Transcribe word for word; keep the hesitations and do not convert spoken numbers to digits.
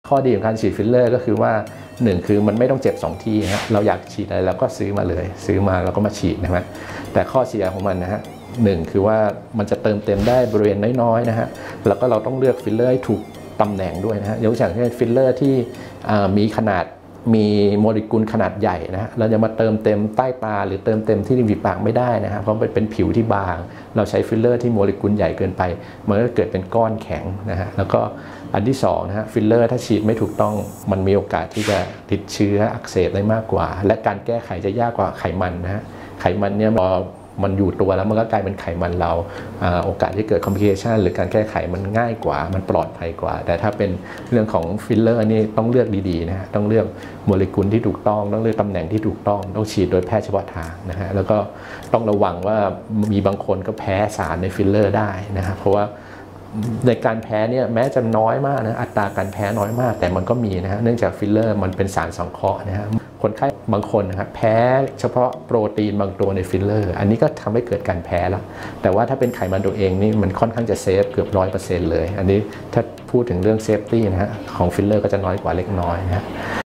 ข้อดีของการฉีดฟิลเลอร์ก็คือว่าหนึ่งคือมันไม่ต้องเจ็บสองที่นะฮะเราอยากฉีดอะไรเราก็ซื้อมาเลยซื้อมาแล้วก็มาฉีดนะฮะแต่ข้อเสียของมันนะฮะหนึ่งคือว่ามันจะเติมเต็มได้บริเวณน้อยๆนะฮะแล้วก็เราต้องเลือกฟิลเลอร์ให้ถูกตำแหน่งด้วยนะฮะยกตัวอย่างเช่นฟิลเลอร์ที่มีขนาดมีโมเลกุลขนาดใหญ่นะฮะเราจะมาเติมเต็มใต้ตาหรือเติมเต็มที่ริมฝีปากไม่ได้นะฮะเพราะมันเป็นผิวที่บางเราใช้ฟิลเลอร์ที่โมเลกุลใหญ่เกินไปมันก็เกิดเป็นก้อนแข็งนะฮะแล้วก็อันที่สองนะฮะฟิลเลอร์ถ้าฉีดไม่ถูกต้องมันมีโอกาสที่จะติดเชื้ออักเสบได้มากกว่าและการแก้ไขจะยากกว่าไขมันนะฮะไขมันเนี่ยพอมันอยู่ตัวแล้วมันก็กลายเป็นไขมันเราโอกาสที่เกิดคอมพลิเคชันหรือการแก้ไขมันง่ายกว่ามันปลอดภัยกว่าแต่ถ้าเป็นเรื่องของฟิลเลอร์นี่ต้องเลือกดีๆนะฮะต้องเลือกโมเลกุลที่ถูกต้องต้องเลือกตำแหน่งที่ถูกต้องต้องฉีดโดยแพทย์เฉพาะทางนะฮะแล้วก็ต้องระวังว่ามีบางคนก็แพ้สารในฟิลเลอร์ได้นะฮะเพราะว่าในการแพ้เนี่ยแม้จะน้อยมากนะอัตราการแพ้น้อยมากแต่มันก็มีนะฮะเนื่องจากฟิลเลอร์มันเป็นสารสังเคราะห์นะฮะคนไข้บางคนนะครับแพ้เฉพาะโปรตีนบางตัวในฟิลเลอร์อันนี้ก็ทำให้เกิดการแพ้แล้วแต่ว่าถ้าเป็นไขมันตัวเองนี่มันค่อนข้างจะเซฟเกือบร้อยเปอร์เซ็นต์เลยอันนี้ถ้าพูดถึงเรื่องเซฟตี้นะฮะของฟิลเลอร์ก็จะน้อยกว่าเล็กน้อยนะฮะ